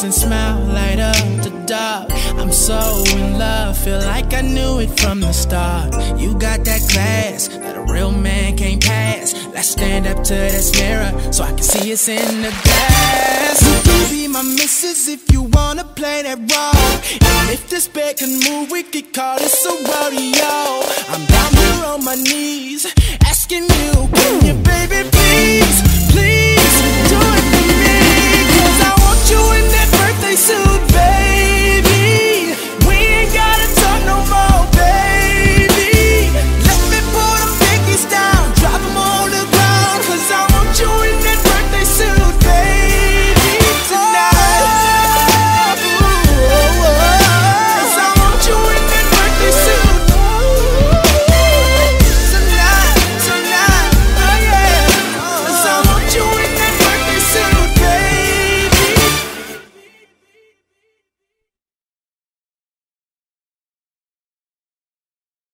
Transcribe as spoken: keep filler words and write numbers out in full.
and smile, light up the dark. I'm so in love, feel like I knew it from the start. You got that class that a real man can't pass. Let's stand up to this mirror so I can see us in the glass. You can be my missus if you wanna play that role. And if this bed can move, we could call this a rodeo. I'm down here on my knees, asking you, can you be